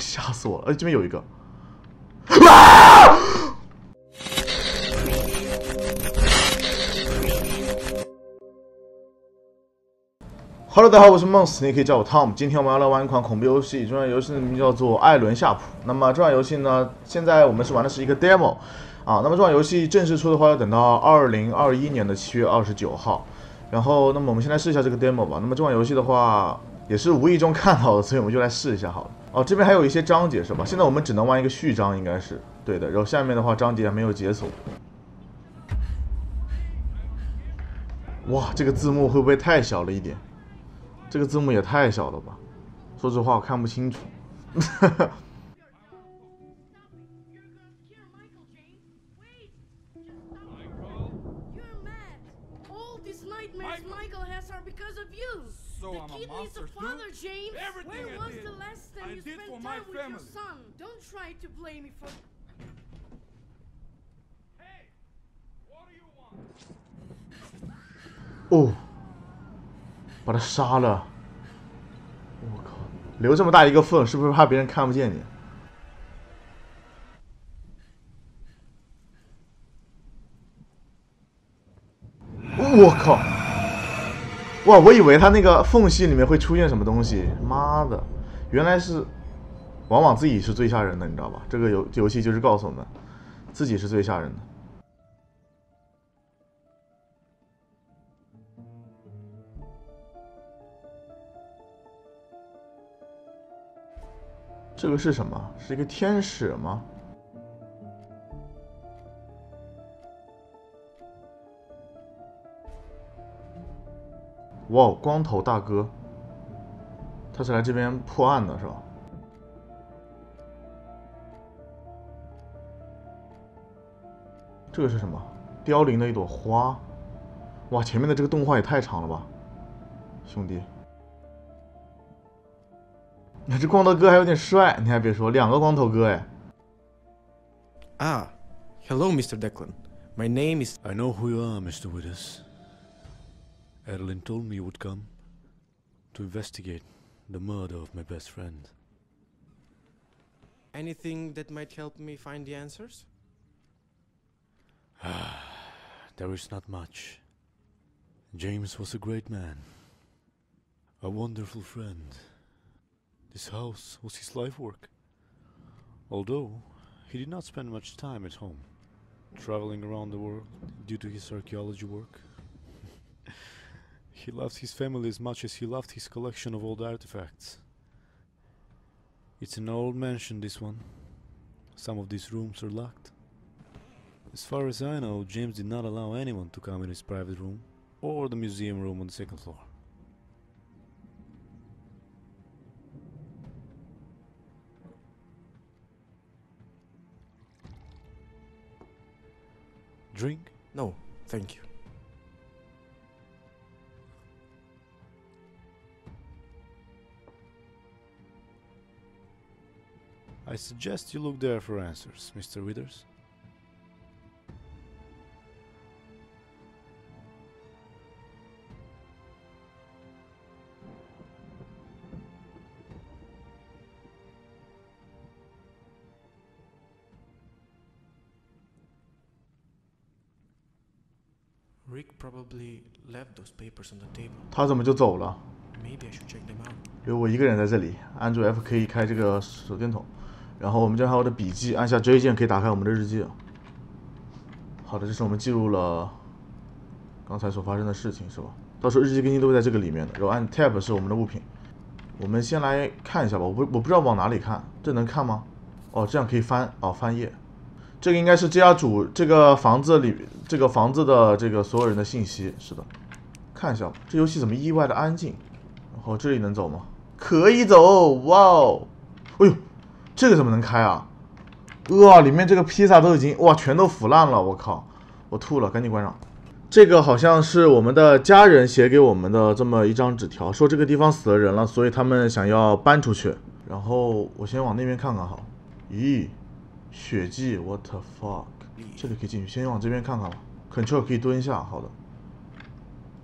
吓死我了！这边有一个。啊 Hello， 大家好，我是梦死，你也可以叫我 Tom。今天我们要来玩一款恐怖游戏，这款游戏的名字叫做《艾伦夏普》。那么这款游戏呢，现在我们是玩的是一个 demo 啊。那么这款游戏正式出的话，要等到2021年的7月29号。然后，那么我们先来试一下这个 demo 吧。那么这款游戏的话，也是无意中看到的，所以我们就来试一下好了。哦，这边还有一些章节是吧？现在我们只能玩一个序章，应该是对的。然后下面的话，章节还没有解锁。哇，这个字幕会不会太小了一点？ 这个字幕也太小了吧！说实话，我看不清楚。 So I'm a monster father, James. Everything Where was the last time you spent time with your son? Don't try to blame me for. Hey, what do you want? 哦，把他杀了！我靠，留这么大一个缝，是不是怕别人看不见你？我靠！ 哇，我以为他那个缝隙里面会出现什么东西，妈的，原来是，往往自己是最吓人的，你知道吧？这个游戏就是告诉我们，自己是最吓人的。这个是什么？是一个天使吗？ 哇，光头大哥，他是来这边破案的是吧？这个是什么？凋零的一朵花。哇，前面的这个动画也太长了吧，兄弟！你这光头哥还有点帅，你还别说，两个光头哥哎。 Ah, hello, Mr. Declan. My name is. I know who you are, Mr. Withers. Adeline told me you would come to investigate the murder of my best friend. Anything that might help me find the answers? There is not much. James was a great man, a wonderful friend. This house was his life work. Although he did not spend much time at home, traveling around the world due to his archaeology work. He loved his family as much as he loved his collection of old artifacts. It's an old mansion, this one. Some of these rooms are locked. As far as I know, James did not allow anyone to come in his private room or the museum room on the second floor. Drink? No, thank you. I suggest you look there for answers, Mr. Withers. Rick probably left those papers on the table. 他怎么就走了？ Maybe I should check them out. 留我一个人在这里，按住 F 可以开这个手电筒。 然后我们这还有我的笔记，按下 J 键可以打开我们的日记。好的，这是我们记录了刚才所发生的事情，是吧？到时候日记更新都会在这个里面的。然后按 Tab 是我们的物品。我们先来看一下吧，我不知道往哪里看，这能看吗？哦，这样可以翻哦，翻页。这个应该是这家主这个房子的这个所有人的信息，是的。看一下，这游戏怎么意外的安静？然后这里能走吗？可以走，哇哦！哎呦！ 这个怎么能开啊？哇，里面这个披萨都已经哇全都腐烂了，我靠！我吐了，赶紧关上。这个好像是我们的家人写给我们的这么一张纸条，说这个地方死了人了，所以他们想要搬出去。然后我先往那边看看好。咦，血迹 ，what the fuck？ 这里可以进去，先往这边看看吧。Control 可以蹲下，好的。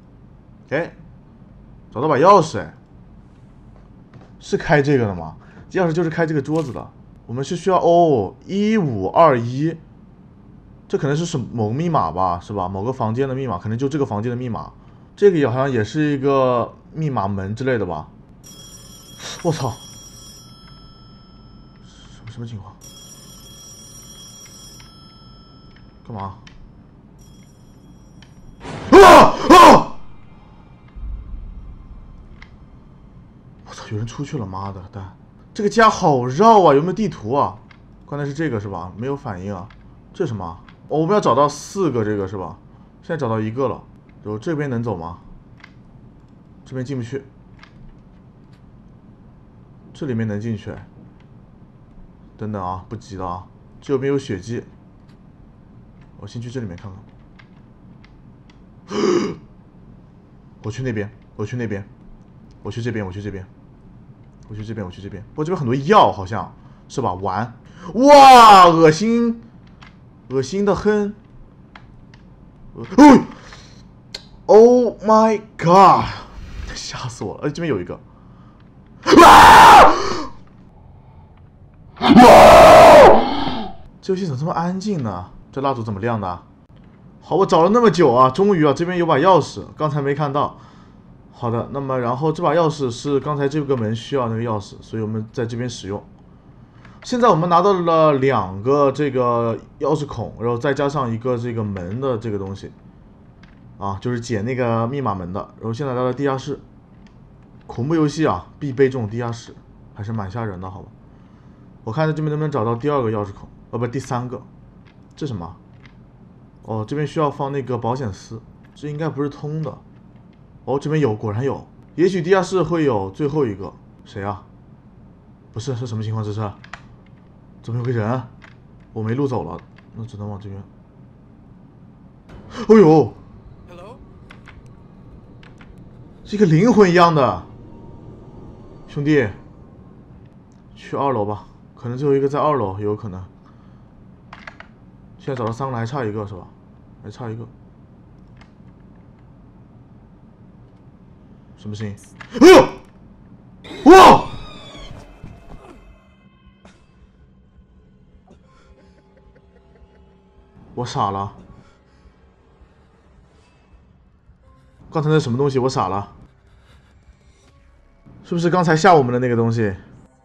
哎，找到把钥匙哎，是开这个的吗？ 钥匙就是开这个桌子的。我们是需要1521，这可能是某个密码吧，是吧？某个房间的密码，可能就这个房间的密码。这个好像也是一个密码门之类的吧？我操！什么情况？干嘛？啊！我操！有人出去了，妈的蛋！这个家好绕啊，有没有地图啊？刚才是这个是吧？没有反应啊。这是什么？哦，我们要找到4个这个是吧？现在找到1个了。然后这边能走吗？这边进不去。这里面能进去。等等啊，不急了啊。这边有血迹。我先去这里面看看。我去那边，我去那边，我去这边，我去这边，我去这边，我去这边。我这边很多药，好像是吧？丸，哇，恶心，恶心的很。Oh my god！ 吓死我了！这边有一个。这游戏怎么这么安静呢？这蜡烛怎么亮的？好，我找了那么久啊，终于啊，这边有把钥匙，刚才没看到。好的，那么然后这把钥匙是刚才这个门需要那个钥匙，所以我们在这边使用。现在我们拿到了2个这个钥匙孔，然后再加上一个这个门的这个东西，啊，就是解那个密码门的。然后现在来到地下室，恐怖游戏啊，必备这种地下室，还是蛮吓人的，好吧？我看在这边能不能找到第2个钥匙孔，哦不，第3个。这什么？哦，这边需要放那个保险丝，这应该不是通的。哦，这边有，果然有。也许地下室会有最后一个，谁啊？不是，是什么情况？这是？怎么有个人？我没路走了，那只能往这边。哎呦，是一个灵魂一样的。兄弟，去2楼吧，可能最后一个在2楼，有可能。现在找到3个了，还差1个是吧？还差1个。什么声音？哎呦！哇！我傻了。刚才那什么东西？我傻了。是不是刚才吓我们的那个东西？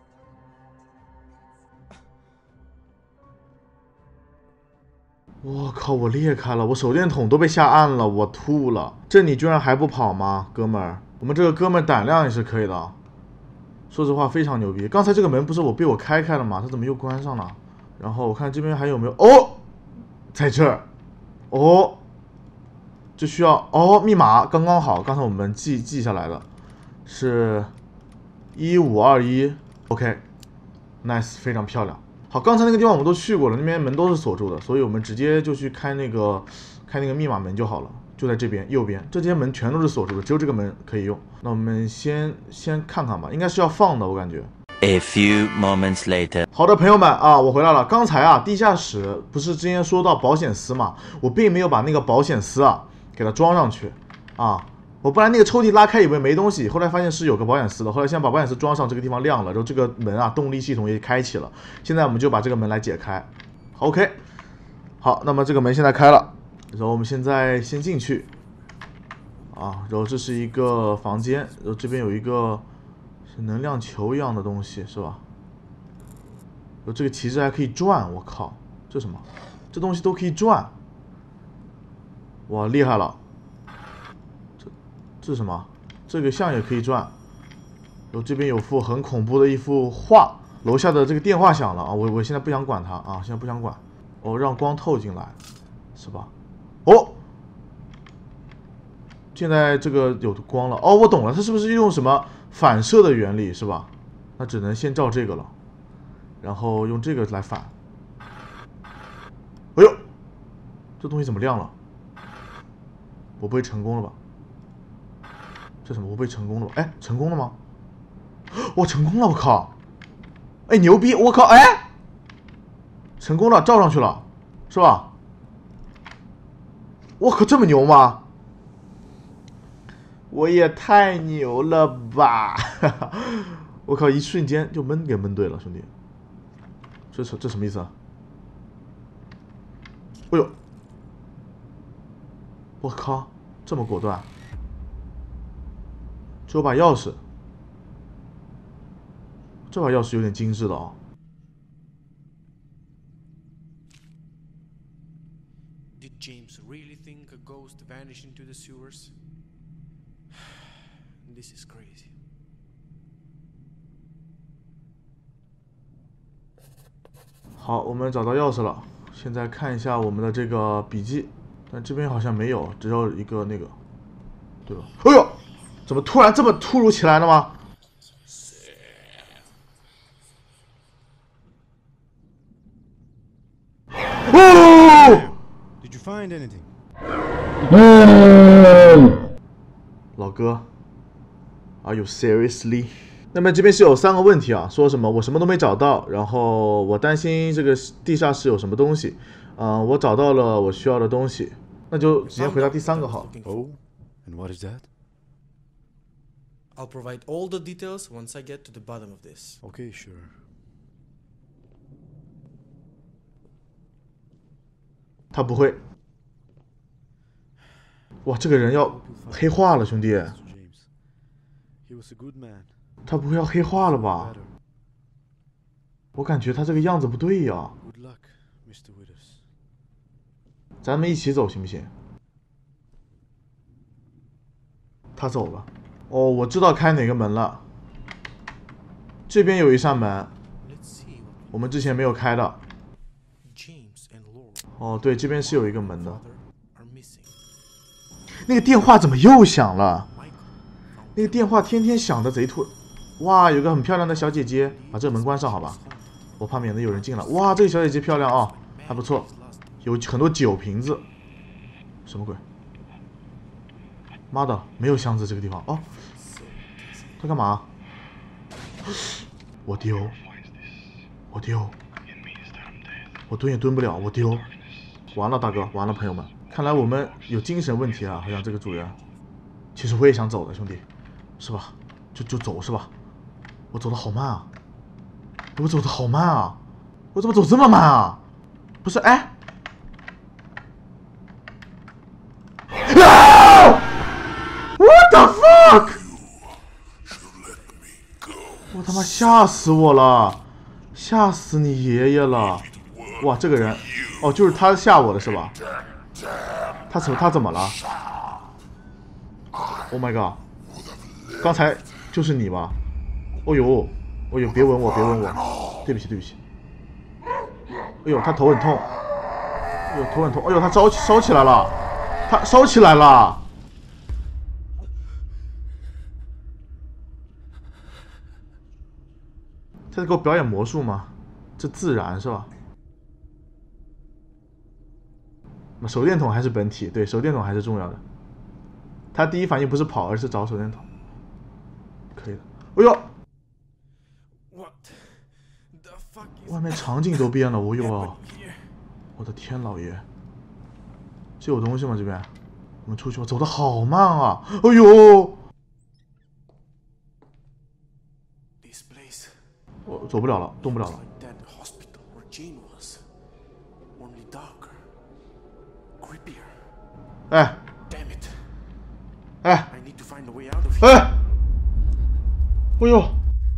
我靠！我裂开了，我手电筒都被吓暗了，我吐了。这你居然还不跑吗，哥们儿？我们这个哥们儿胆量也是可以的，说实话非常牛逼。刚才这个门不是被我开了吗？它怎么又关上了？然后我看这边还有没有？哦，在这儿。哦，这需要哦，密码刚刚好，刚才我们记下来的是1521。OK，nice，非常漂亮。好，刚才那个地方我们都去过了，那边门都是锁住的，所以我们直接就去开那个密码门就好了，就在这边右边，这些门全都是锁住的，只有这个门可以用。那我们先看看吧，应该是要放的，我感觉。 A few moments later， 好的，朋友们啊，我回来了。刚才啊，地下室不是之前说到保险丝嘛，我并没有把那个保险丝啊给它装上去啊。我不然那个抽屉拉开以为没东西，后来发现是有个保险丝的。后来先把保险丝装上，这个地方亮了，然后这个门啊动力系统也开启了。现在我们就把这个门来解开。OK， 好，那么这个门现在开了，然后我们现在先进去啊。然后这是一个房间，然后这边有一个是能量球一样的东西，是吧？然后这个旗帜还可以转，我靠，这什么？这东西都可以转，哇，厉害了！这是什么？这个像也可以转。然后这边有幅很恐怖的一幅画。楼下的这个电话响了啊！我现在不想管它啊，现在不想管。哦，让光透进来，是吧？哦，现在这个有光了。哦，我懂了，它是不是用什么反射的原理，是吧？那只能先照这个了，然后用这个来反。哎呦，这东西怎么亮了？我不会成功了吧？这什么？我不会成功了吧？哎，成功了吗？我成功了！我靠！哎，牛逼！我靠！哎，成功了，照上去了，是吧？我靠，这么牛吗？我也太牛了吧！ 我靠，一瞬间就给闷对了，兄弟。这什么意思啊？哎呦！我靠，这么果断！只有把钥匙，这把钥匙有点精致了啊。 Did James really think a ghost vanished into the sewers? This is crazy. 好，我们找到钥匙了。现在看一下我们的这个笔记，但这边好像没有，只有一个那个，对吧？哎呦，怎么突然这么突如其来的吗？哦！ Did you find anything? 老哥 ，Are you seriously？ 那么这边是有3个问题啊，说什么我什么都没找到，然后我担心这个地下室有什么东西，我找到了我需要的东西，那就直接回答第3个好。 Oh, and what is that? I'll provide all the details once I get to the bottom of this. Okay, sure. 他不会。哇，这个人要黑化了，兄弟。 James, he was a good man. 他不会要黑化了吧？我感觉他这个样子不对呀。 Good luck, Mr. Withers. 咱们一起走行不行？他走了。哦，我知道开哪个门了。这边有一扇门，我们之前没有开的。哦，对，这边是有一个门的。那个电话怎么又响了？那个电话天天响的贼突。哇，有个很漂亮的小姐姐，把这个门关上好吧？我怕免得有人进来。哇，这个小姐姐漂亮啊，还不错，有很多酒瓶子。什么鬼？妈的，没有箱子这个地方哦。他干嘛？我丢，我丢，我蹲也蹲不了，我丢。完了，大哥，完了，朋友们，看来我们有精神问题啊，好像这个主人。其实我也想走的，兄弟，是吧？就走是吧？我走的好慢啊！我走的好慢啊！我怎么走这么慢啊？不是，哎！What the fuck！ 我他妈吓死我了！吓死你爷爷了！哇，这个人，哦，就是他吓我的是吧？他怎么了 ？Oh my god！ 刚才就是你吧？哦呦，哦呦，别吻我，别吻我！对不起，对不起。哎呦，他头很痛。哎呦，头很痛。哎呦，他烧起来了，他烧起来了。他在给我表演魔术吗？这自然是吧？那手电筒还是本体，对，手电筒还是重要的。他第一反应不是跑，而是找手电筒。可以的。哎呦！外面场景都变了，我有啊！我的天老爷，这有东西吗？这边，我们出去吧，走的好慢啊！哎呦！我走不了了，动不了了。哎！哎！哎！哎呦！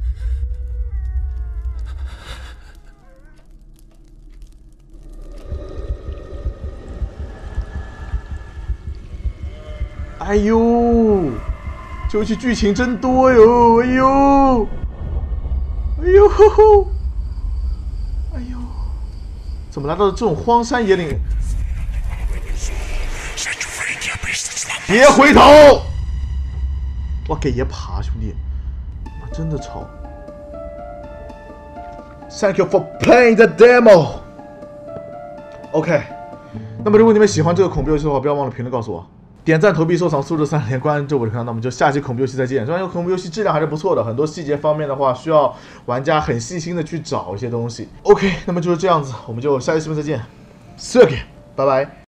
哎呦！这游戏剧情真多哟！哎呦！哎呦！哎呦！怎么来到了这种荒山野岭？别回头！我给爷爬，兄弟！妈，真的吵。Thank you for playing the demo. OK， 那么如果你们喜欢这个恐怖游戏的话，不要忘了评论告诉我，点赞、投币、收藏、素质3连，关注我的频道。那我们就下期恐怖游戏再见。虽然有恐怖游戏质量还是不错的，很多细节方面的话，需要玩家很细心的去找一些东西。OK， 那么就是这样子，我们就下期视频再见 ，See you again，拜拜。